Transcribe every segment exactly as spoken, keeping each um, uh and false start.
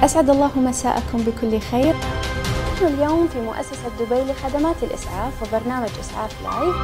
أسعد الله مساءكم بكل خير. نحن اليوم في مؤسسة دبي لخدمات الإسعاف وبرنامج إسعاف لايف.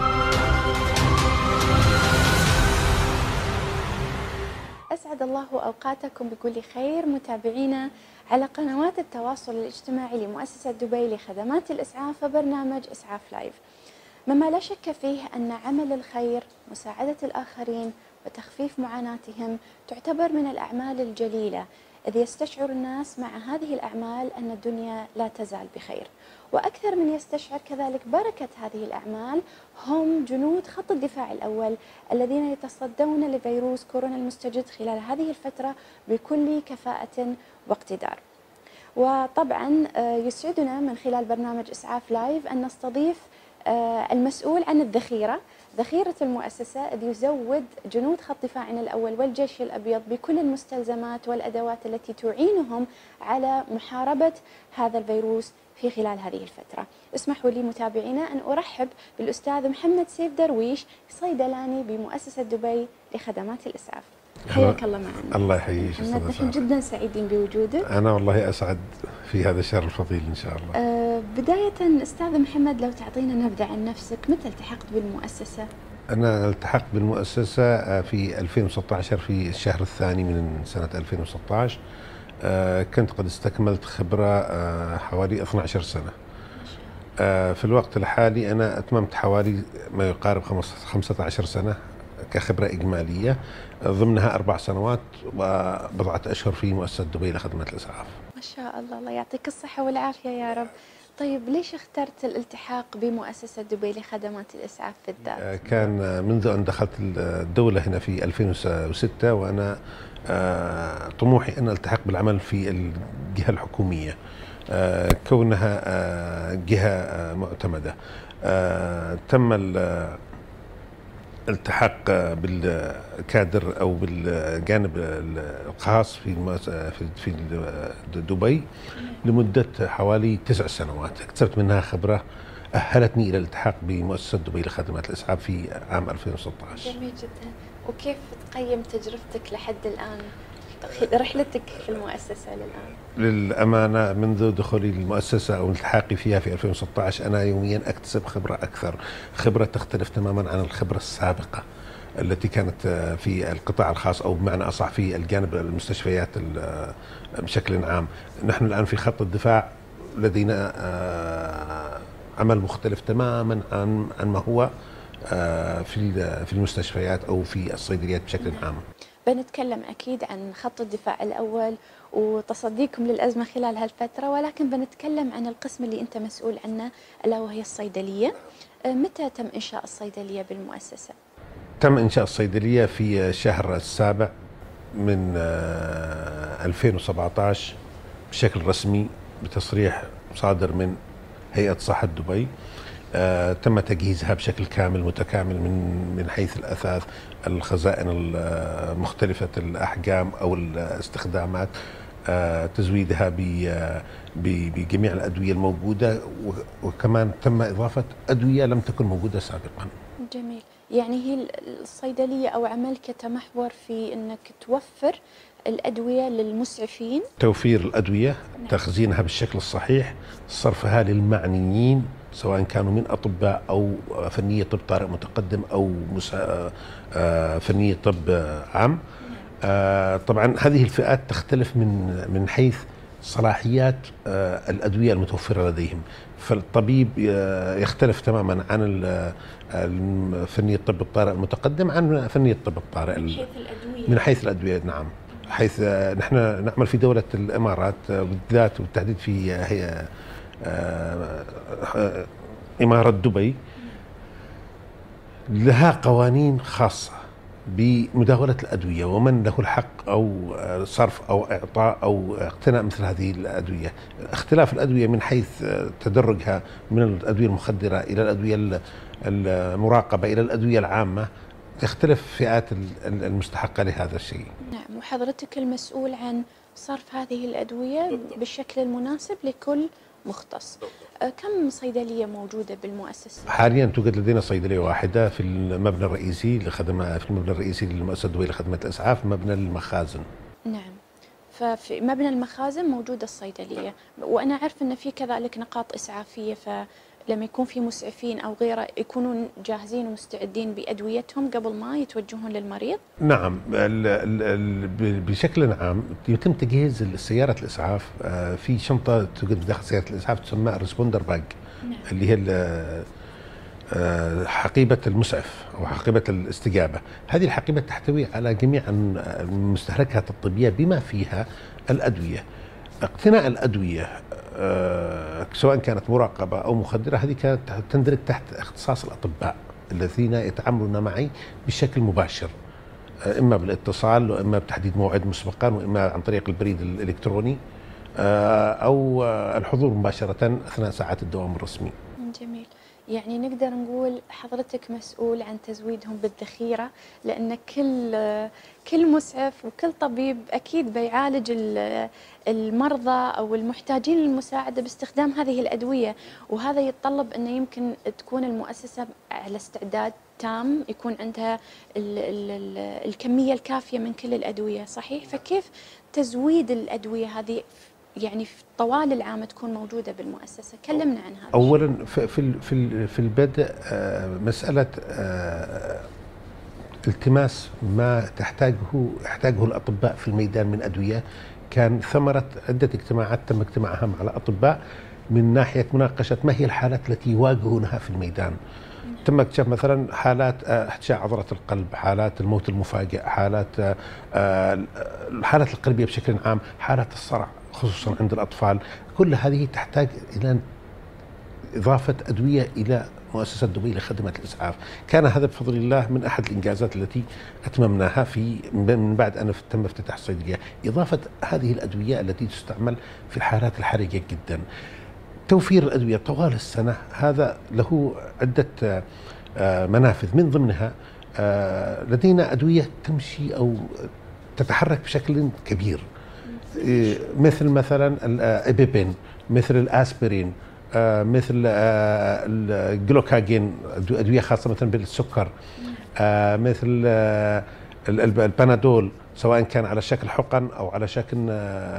أسعد الله أوقاتكم بكل خير متابعينا على قنوات التواصل الاجتماعي لمؤسسة دبي لخدمات الإسعاف وبرنامج إسعاف لايف. مما لا شك فيه أن عمل الخير، مساعدة الآخرين وتخفيف معاناتهم تعتبر من الأعمال الجليلة، إذ يستشعر الناس مع هذه الأعمال أن الدنيا لا تزال بخير. وأكثر من يستشعر كذلك بركة هذه الأعمال هم جنود خط الدفاع الأول الذين يتصدون لفيروس كورونا المستجد خلال هذه الفترة بكل كفاءة واقتدار. وطبعا يسعدنا من خلال برنامج إسعاف لايف أن نستضيف المسؤول عن الذخيرة، ذخيرة المؤسسة، إذ يزود جنود خط دفاعنا الأول والجيش الأبيض بكل المستلزمات والأدوات التي تعينهم على محاربة هذا الفيروس في خلال هذه الفترة. اسمحوا لي متابعينا أن أرحب بالأستاذ محمد سيف درويش، صيدلاني بمؤسسة دبي لخدمات الإسعاف. حياك الله معنا. الله يحييك. نحن جدا سعيدين بوجودك. أنا والله أسعد في هذا الشهر الفضيل إن شاء الله. أه بداية أستاذ محمد، لو تعطينا نبذة عن نفسك، متى التحقت بالمؤسسة؟ أنا التحقت بالمؤسسة في ألفين وستة عشر في الشهر الثاني من سنة ألفين وستة عشر. أه كنت قد استكملت خبرة أه حوالي اثنتي عشرة سنة. أه في الوقت الحالي أنا أتممت حوالي ما يقارب خمسة عشر سنة كخبرة إجمالية، ضمنها أربع سنوات وبضعة أشهر في مؤسسة دبي لخدمات الإسعاف. ما شاء الله، الله يعطيك الصحة والعافية يا رب. طيب ليش اخترت الالتحاق بمؤسسة دبي لخدمات الإسعاف بالذات؟ كان منذ أن دخلت الدولة هنا في ألفين وستة وأنا طموحي أن التحق بالعمل في الجهة الحكومية، كونها جهة معتمدة. تم الالتحاق بالكادر او بالجانب الخاص في في دبي لمده حوالي تسع سنوات، اكتسبت منها خبره اهلتني الى الالتحاق بمؤسسه دبي لخدمات الاسعاف في عام ألفين وستة عشر. جميل جدا. وكيف تقيم تجربتك لحد الان، رحلتك في المؤسسة للآن؟ للأمانة منذ دخولي للمؤسسة أو التحاقي فيها في ألفين وستة عشر أنا يوميا أكتسب خبرة أكثر، خبرة تختلف تماما عن الخبرة السابقة التي كانت في القطاع الخاص أو بمعنى أصح في الجانب المستشفيات بشكل عام. نحن الآن في خط الدفاع لدينا عمل مختلف تماما عن عن ما هو في في المستشفيات أو في الصيدليات بشكل عام. بنتكلم أكيد عن خط الدفاع الأول وتصديكم للأزمة خلال هالفترة، ولكن بنتكلم عن القسم اللي أنت مسؤول عنه ألا وهي الصيدلية. متى تم إنشاء الصيدلية بالمؤسسة؟ تم إنشاء الصيدلية في الشهر السابع من ألفين وسبعة عشر بشكل رسمي بتصريح صادر من هيئة صحة دبي. آه، تم تجهيزها بشكل كامل متكامل من من حيث الأثاث، الخزائن مختلفة الأحجام أو الاستخدامات، آه، تزويدها بجميع الأدوية الموجودة، وكمان تم إضافة أدوية لم تكن موجودة سابقا. جميل. يعني هي الصيدلية أو عملك يتمحور في أنك توفر الأدوية للمسعفين، توفير الأدوية، نعم. تخزينها بالشكل الصحيح، صرفها للمعنيين سواء كانوا من أطباء أو فنية طب طارئ متقدم أو فنية طب عام. طبعا هذه الفئات تختلف من من حيث صلاحيات الأدوية المتوفرة لديهم، فالطبيب يختلف تماما عن فنية الطب الطارئ المتقدم عن فنية الطب الطارئ من حيث الأدوية. من حيث الأدوية نعم. حيث نحن نعمل في دولة الإمارات بالذات وبالتحديد في هي إمارة دبي، لها قوانين خاصة بمداولة الأدوية ومن له الحق أو صرف أو إعطاء أو اقتناء مثل هذه الأدوية. اختلاف الأدوية من حيث تدرجها من الأدوية المخدرة إلى الأدوية المراقبة إلى الأدوية العامة، تختلف فئات المستحقة لهذا الشيء. نعم. وحضرتك المسؤول عن صرف هذه الأدوية بالشكل المناسب لكل مختص. كم صيدلية موجودة بالمؤسسة؟ حاليا توجد لدينا صيدلية واحدة في المبنى الرئيسي لخدمات في المبنى الرئيسي للمؤسسة الدولية لخدمات الإسعاف، مبنى المخازن. نعم. ففي مبنى المخازن موجودة الصيدلية، وأنا أعرف أن في كذلك نقاط إسعافية، فلما يكون في مسعفين أو غيره يكونون جاهزين ومستعدين بأدويتهم قبل ما يتوجهون للمريض. نعم، ال ال بشكل عام يتم تجهيز سيارة الإسعاف في شنطة توجد داخل سيارة الإسعاف تسمى ريسبوندر باج. نعم. اللي هي حقيبة المسعف أو حقيبة الاستجابة. هذه الحقيبة تحتوي على جميع المستهلكات الطبية بما فيها الأدوية. اقتناء الأدوية سواء كانت مراقبة أو مخدرة هذه كانت تندرج تحت اختصاص الأطباء الذين يتعاملون معي بشكل مباشر، إما بالاتصال وإما بتحديد موعد مسبقا وإما عن طريق البريد الإلكتروني أو الحضور مباشرة أثناء ساعات الدوام الرسمي. جميل. يعني نقدر نقول حضرتك مسؤول عن تزويدهم بالذخيرة، لأن كل كل مسعف وكل طبيب أكيد بيعالج المرضى أو المحتاجين للمساعدة باستخدام هذه الأدوية، وهذا يتطلب أنه يمكن تكون المؤسسة على استعداد تام، يكون عندها ال ال ال الكمية الكافية من كل الأدوية، صحيح؟ فكيف تزويد الأدوية هذه يعني في طوال العام تكون موجودة بالمؤسسة؟ كلمنا عن هذا. أولا في في في البدء مسألة التماس ما تحتاجه يحتاجه الأطباء في الميدان من أدوية كان ثمرة عدة اجتماعات تم اجتماعها مع الأطباء من ناحية مناقشة ما هي الحالات التي يواجهونها في الميدان. تم اكتشاف مثلا حالات احتشاء عضلة القلب، حالات الموت المفاجئ، حالات الحالات القلبية بشكل عام، حالات الصرع خصوصا عند الأطفال. كل هذه تحتاج إلى إضافة أدوية إلى مؤسسة دبي لخدمات الإسعاف. كان هذا بفضل الله من أحد الإنجازات التي أتممناها في من بعد أن تم افتتاح الصيدلية، إضافة هذه الأدوية التي تستعمل في الحالات الحرجة جدا. توفير الأدوية طوال السنة هذا له عدة منافذ، من ضمنها لدينا أدوية تمشي أو تتحرك بشكل كبير، مثل مثلا الإبيبين، مثل الآسبرين، مثل الجلوكاجين، أدوية خاصة مثلا بالسكر، مثل البنادول سواء كان على شكل حقن أو على شكل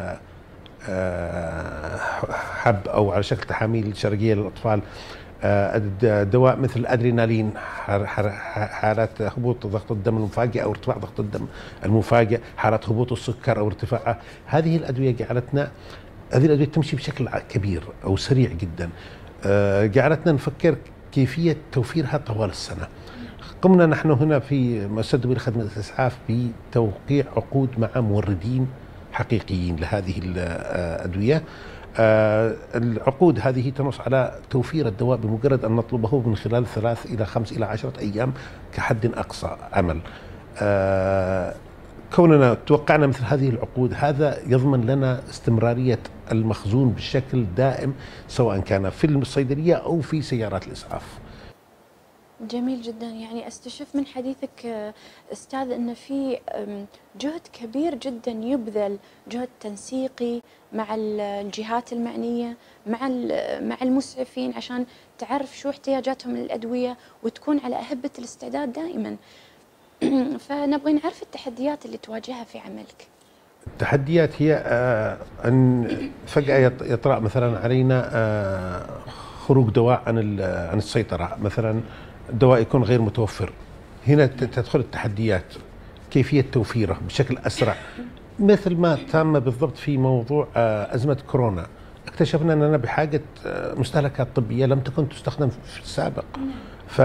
حب أو على شكل تحاميل شرجية للأطفال. دواء مثل الأدرينالين، حالات هبوط ضغط الدم المفاجئ أو ارتفاع ضغط الدم المفاجئ، حالات هبوط السكر أو ارتفاعه. هذه الأدوية جعلتنا هذه الأدوية تمشي بشكل كبير أو سريع جدا، جعلتنا نفكر كيفية توفيرها طوال السنة. قمنا نحن هنا في مؤسسة دبي لخدمة الإسعاف بتوقيع عقود مع موردين حقيقيين لهذه الأدوية. آه العقود هذه تنص على توفير الدواء بمجرد أن نطلبه من خلال ثلاث إلى خمس إلى عشرة أيام كحد أقصى عمل. آه كوننا توقعنا مثل هذه العقود هذا يضمن لنا استمرارية المخزون بشكل دائم سواء كان في الصيدلية أو في سيارات الإسعاف. جميل جدا. يعني استشف من حديثك استاذ ان في جهد كبير جدا يبذل، جهد تنسيقي مع الجهات المعنيه، مع مع المسعفين عشان تعرف شو احتياجاتهم للادويه وتكون على اهبه الاستعداد دائما. فنبغى نعرف التحديات اللي تواجهها في عملك. التحديات هي ان فجاه يطرأ مثلا علينا خروج دواء عن عن السيطره، مثلا الدواء يكون غير متوفر. هنا تدخل التحديات، كيفية توفيره بشكل أسرع، مثل ما تم بالضبط في موضوع أزمة كورونا. اكتشفنا أننا بحاجة مستهلكات طبية لم تكن تستخدم في السابق. ف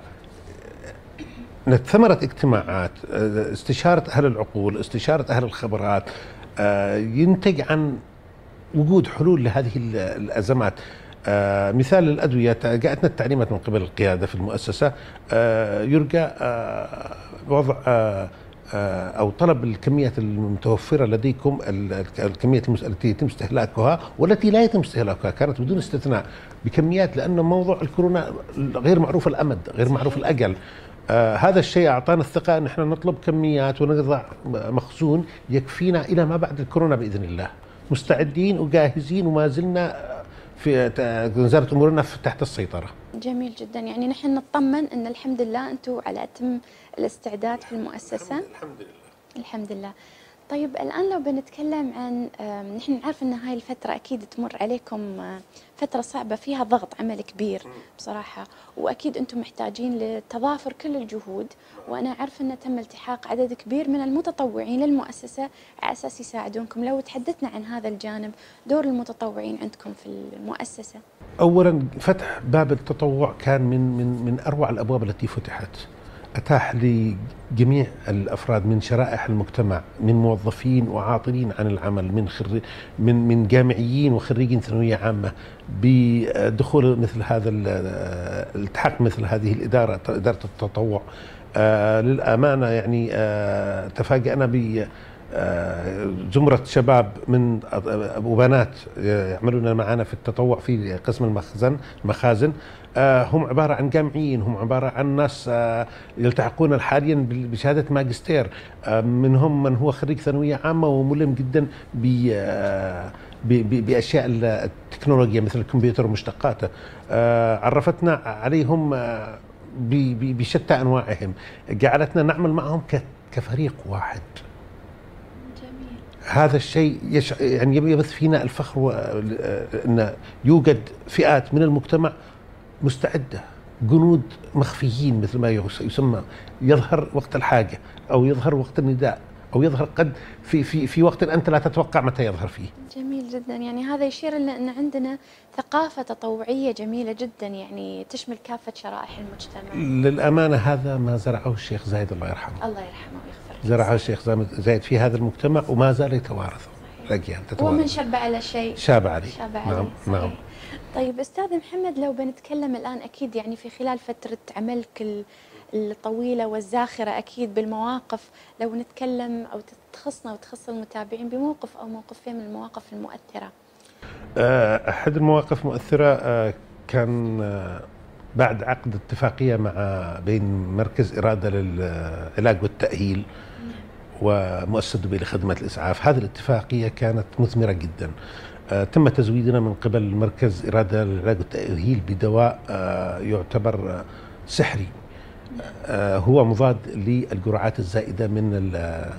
ثمرة اجتماعات، استشارة أهل العقول، استشارة أهل الخبرات، ينتج عن وجود حلول لهذه الأزمات. آه مثال للأدوية، جاءتنا التعليمات من قبل القيادة في المؤسسة، آه يرجى آه وضع آه آه أو طلب الكميات المتوفرة لديكم، الكمية التي يتم استهلاكها والتي لا يتم استهلاكها كانت بدون استثناء بكميات، لأن موضوع الكورونا غير معروف الأمد، غير معروف الأجل. آه هذا الشيء أعطانا الثقة أن احنا نطلب كميات ونضع مخزون يكفينا إلى ما بعد الكورونا بإذن الله، مستعدين وجاهزين وما زلنا في وزارة أمورنا تحت السيطرة. جميل جدا. يعني نحن نطمن أن الحمد لله أنتم على أتم الاستعداد في المؤسسة. الحمد لله. الحمد لله. طيب الآن لو بنتكلم عن آم، نحن نعرف أن هاي الفترة أكيد تمر عليكم آه، فترة صعبة فيها ضغط عمل كبير بصراحة، وأكيد أنتم محتاجين لتضافر كل الجهود، وأنا أعرف أن تم التحاق عدد كبير من المتطوعين للمؤسسة على أساس يساعدونكم. لو تحدثنا عن هذا الجانب، دور المتطوعين عندكم في المؤسسة. اولا فتح باب التطوع كان من من من اروع الابواب التي فتحت، اتاح لجميع الافراد من شرائح المجتمع، من موظفين وعاطلين عن العمل، من خري من من جامعيين وخريجين ثانويه عامه، بدخول مثل هذا الالتحاق مثل هذه الاداره، اداره التطوع. آه للامانه يعني آه تفاجأنا ب زمرة شباب من وبنات يعملون معنا في التطوع في قسم المخزن المخازن. هم عبارة عن جامعيين، هم عبارة عن ناس يلتحقون حاليا بشهادة ماجستير، منهم من هو خريج ثانوية عامة وملم جدا بأشياء التكنولوجيا مثل الكمبيوتر ومشتقاته. عرفتنا عليهم بشتى أنواعهم، جعلتنا نعمل معهم كفريق واحد. هذا الشيء يش... يعني يبث فينا الفخر و... أن يوجد فئات من المجتمع مستعدة، جنود مخفيين مثل ما يسمى، يظهر وقت الحاجة أو يظهر وقت النداء أو يظهر قد في في في وقت أنت لا تتوقع متى يظهر فيه. جميل جدا، يعني هذا يشير إلى أن عندنا ثقافة تطوعية جميلة جدا، يعني تشمل كافة شرائح المجتمع. للأمانة هذا ما زرعه الشيخ زايد الله يرحمه. الله يرحمه ويغفر له. زرعه الشيخ زايد في هذا المجتمع وما زال يتوارثه. أجيال تتوارث. ومن شب على شيء شاب عليه. شاب عليه. نعم نعم. طيب أستاذ محمد، لو بنتكلم الآن أكيد يعني في خلال فترة عملك الطويلة والزاخرة أكيد بالمواقف، لو نتكلم أو تخصنا وتخص المتابعين بموقف أو موقفين من المواقف المؤثرة. أحد المواقف المؤثرة كان بعد عقد اتفاقية مع بين مركز إرادة للعلاج والتأهيل ومؤسسة دبي لخدمة الإسعاف. هذه الاتفاقية كانت مثمرة جدا. تم تزويدنا من قبل مركز إرادة للعلاج والتأهيل بدواء يعتبر سحري، هو مضاد للجرعات الزائدة من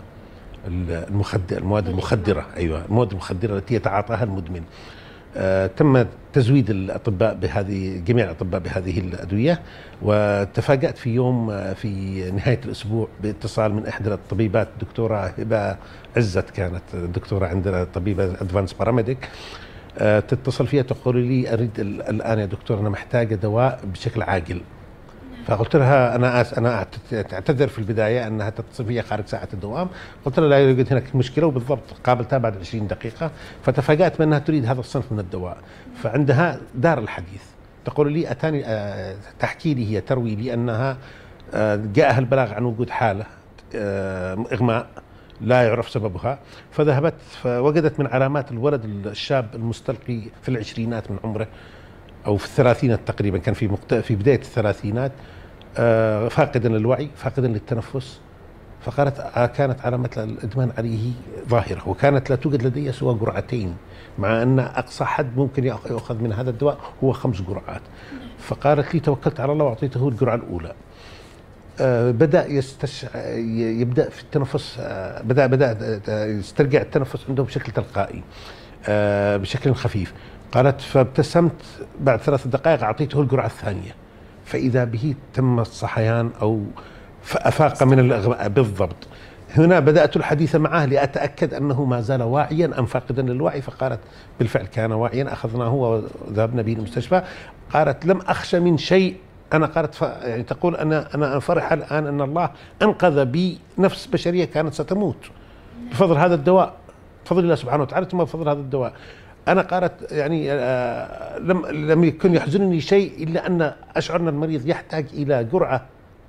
المخدر المواد المخدرة. أيوة، المواد المخدرة التي يتعاطاها المدمن. تم تزويد الأطباء بهذه، جميع الأطباء بهذه الأدوية. وتفاجأت في يوم في نهاية الأسبوع باتصال من إحدى الطبيبات، دكتورة هبة عزت، كانت دكتورة عندنا طبيبة أدفانس باراميديك، تتصل فيها تقول لي أريد الآن يا دكتور أنا محتاجة دواء بشكل عاجل. فقلت لها انا آس انا اعتذر في البدايه انها تتصل بي خارج ساعه الدوام. قلت لها لا يوجد هناك مشكله، وبالضبط قابلتها بعد عشرين دقيقه فتفاجات بانها تريد هذا الصنف من الدواء. فعندها دار الحديث تقول لي اتاني تحكي لي، هي تروي لي انها جاءها البلاغ عن وجود حاله اغماء لا يعرف سببها، فذهبت فوجدت من علامات الولد الشاب المستلقي في العشرينات من عمره أو في الثلاثينات تقريبا، كان في مقت... في بداية الثلاثينات، آه فاقدا للوعي، فاقدا للتنفس. فقالت آه كانت علامة الإدمان عليه ظاهرة، وكانت لا توجد لدي سوى جرعتين، مع أن أقصى حد ممكن يأخذ من هذا الدواء هو خمس جرعات. فقالت لي توكلت على الله وأعطيته الجرعة الأولى. آه بدأ يستش... يبدأ في التنفس، آه بدأ بدأ يسترجع التنفس عنده بشكل تلقائي، آه بشكل خفيف. قالت فابتسمت بعد ثلاث دقائق أعطيته الجرعة الثانية، فإذا به تم الصحيان أو أفاق من الإغماء. بالضبط. هنا بدأت الحديث معه لأتأكد أنه ما زال واعيا أم فاقدا للوعي. فقالت بالفعل كان واعيا، أخذناه وذهبنا به المستشفى. قالت لم أخشى من شيء. أنا قالت ف... يعني تقول أنا أنا فرح الآن أن الله أنقذ بي نفس بشرية كانت ستموت بفضل هذا الدواء، بفضل الله سبحانه وتعالى ثم بفضل هذا الدواء. أنا قالت يعني آه لم لم يكن يحزنني شيء إلا أن أشعر أن المريض يحتاج إلى جرعة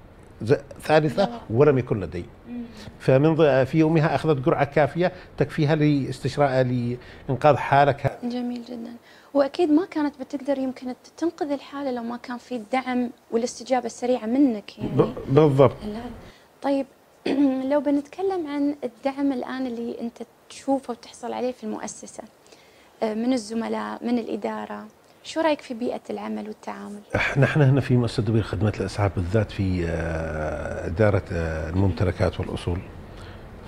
ثالثة ولم يكن لدي. فمن في يومها أخذت جرعة كافية تكفيها لاستشراء لإنقاذ حالك. جميل جدا. وأكيد ما كانت بتقدر يمكن تنقذ الحالة لو ما كان في الدعم والاستجابة السريعة منك يعني. بالضبط. طيب لو بنتكلم عن الدعم الآن اللي أنت تشوفه وتحصل عليه في المؤسسة من الزملاء من الإدارة، شو رأيك في بيئة العمل والتعامل؟ نحن هنا في مؤسسة دبي لخدمة الإسعاف بالذات في إدارة الممتلكات والأصول،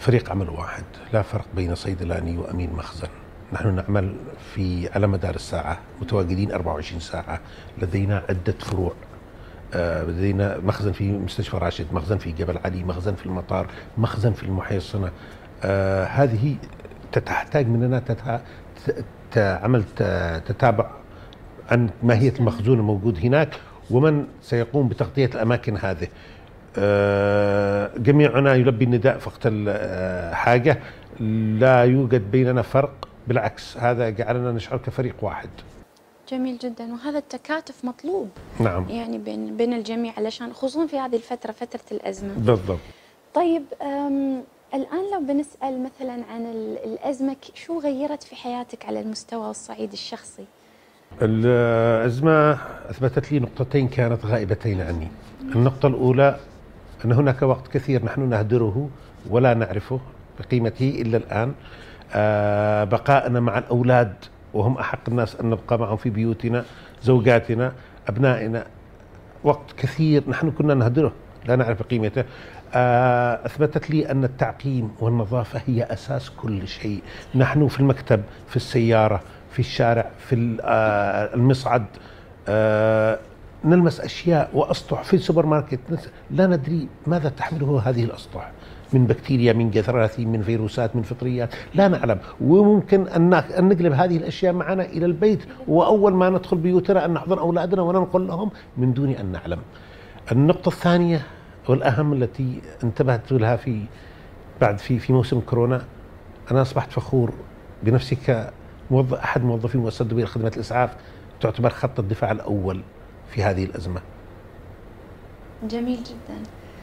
فريق عمل واحد، لا فرق بين صيدلاني وأمين مخزن. نحن نعمل في على مدار الساعة، متواجدين أربعة وعشرين ساعة. لدينا عدة فروع، لدينا مخزن في مستشفى راشد، مخزن في جبل علي، مخزن في المطار، مخزن في المحيصنة. آه هذه تحتاج مننا تتع... عمل تتابع عن ماهية المخزون الموجود هناك ومن سيقوم بتغطية الأماكن هذه. آه جميعنا يلبي النداء وقت الحاجة، لا يوجد بيننا فرق، بالعكس هذا جعلنا نشعر كفريق واحد. جميل جدا، وهذا التكاتف مطلوب. نعم، يعني بين بين الجميع، علشان خصوصا في هذه الفترة، فترة الأزمة. بالضبط. طيب الآن لو بنسأل مثلا عن الأزمة، شو غيرت في حياتك على المستوى والصعيد الشخصي؟ الأزمة أثبتت لي نقطتين كانت غائبتين عني. النقطة الأولى أن هناك وقت كثير نحن نهدره ولا نعرفه بقيمته إلا الآن. آه بقاءنا مع الأولاد، وهم أحق الناس أن نبقى معهم في بيوتنا، زوجاتنا، أبنائنا، وقت كثير نحن كنا نهدره لا نعرف قيمته. آه أثبتت لي أن التعقيم والنظافة هي أساس كل شيء. نحن في المكتب، في السيارة، في الشارع، في المصعد، آه نلمس أشياء وأسطح في السوبر ماركت لا ندري ماذا تحمله هذه الأسطح، من بكتيريا، من جراثيم، من فيروسات، من فطريات، لا نعلم. وممكن أن نقلب هذه الأشياء معنا إلى البيت، وأول ما ندخل بيوتنا أن نحضن أولادنا وننقل لهم من دون أن نعلم. النقطة الثانية والأهم التي انتبهت لها في بعد في في موسم كورونا، أنا أصبحت فخور بنفسي كموظف، أحد موظفي مؤسسة دبي لخدمات الإسعاف، تعتبر خط الدفاع الأول في هذه الأزمة. جميل جدا.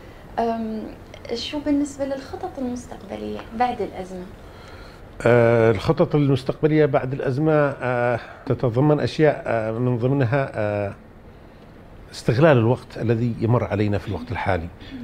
شو بالنسبة للخطط المستقبلية بعد الأزمة؟ آه الخطط المستقبلية بعد الأزمة آه تتضمن أشياء، آه من ضمنها آه استغلال الوقت الذي يمر علينا في الوقت الحالي،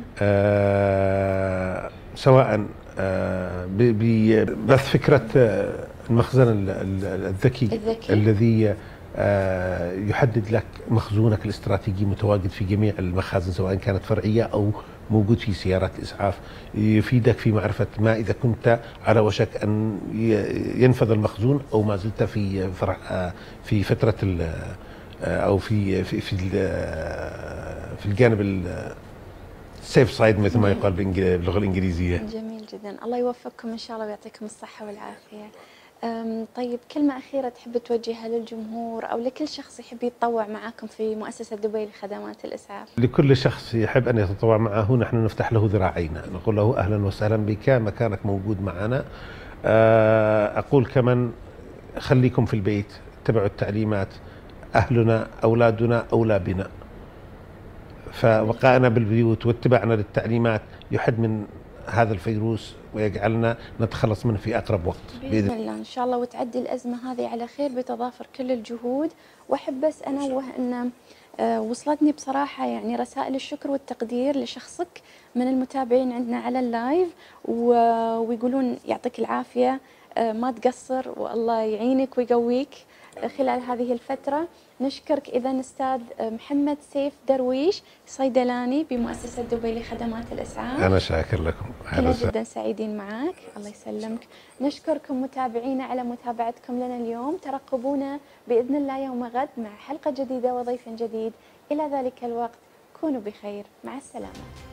آه سواء آه ببث فكرة المخزن الذكي, الذكي. الذي آه يحدد لك مخزونك الاستراتيجي متواجد في جميع المخازن، سواء كانت فرعية أو موجود في سيارات الإسعاف. يفيدك في معرفة ما إذا كنت على وشك أن ينفذ المخزون أو ما زلت في فرع في فترة أو في في في, في الجانب السيف سايد مثل ما يقال باللغة الإنجليزية. جميل جدا، الله يوفقكم إن شاء الله ويعطيكم الصحة والعافية. طيب كلمة أخيرة تحب توجهها للجمهور أو لكل شخص يحب يتطوع معاكم في مؤسسة دبي لخدمات الإسعاف؟ لكل شخص يحب أن يتطوع معه نحن نفتح له ذراعينا، نقول له أهلا وسهلا بك، مكانك موجود معنا. أقول كمان خليكم في البيت، اتبعوا التعليمات، أهلنا أولادنا أولى بنا، فبقائنا بالبيوت واتباعنا للتعليمات يحد من هذا الفيروس ويجعلنا نتخلص منه في أقرب وقت بإذن الله. إن شاء الله وتعدي الأزمة هذه على خير بتضافر كل الجهود. وأحب بس أنوه أن وصلتني بصراحة يعني رسائل الشكر والتقدير لشخصك من المتابعين عندنا على اللايف، ويقولون يعطيك العافية، ما تقصر والله يعينك ويقويك خلال هذه الفترة. نشكرك إذا أستاذ محمد سيف درويش، صيدلاني بمؤسسة دبي لخدمات الإسعاف. أنا شاكر لكم، كنا جدا سعيدين معك، الله يسلمك. نشكركم متابعينا على متابعتكم لنا اليوم، ترقبونا بإذن الله يوم غد مع حلقة جديدة وضيف جديد. إلى ذلك الوقت كونوا بخير، مع السلامة.